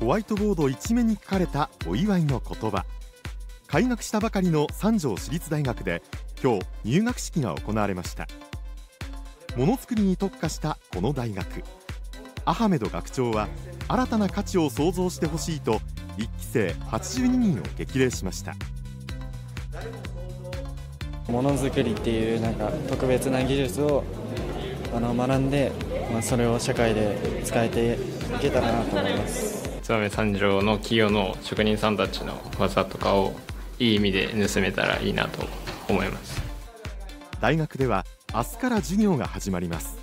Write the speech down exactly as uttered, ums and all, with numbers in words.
ホワイトボード一面に書かれたお祝いの言葉。開学したばかりの三条市立大学で今日入学式が行われました。ものづくりに特化したこの大学、アハメド学長は新たな価値を創造してほしいといっき生はちじゅうににんを激励しました。 ものづくりっていうなんか特別な技術をあの学んで、まあ、それを社会で使えていけたらなと思います。 燕三条の企業の職人さんたちの技とかをいい意味で盗めたらいいなと思います。 大学では明日から授業が始まります。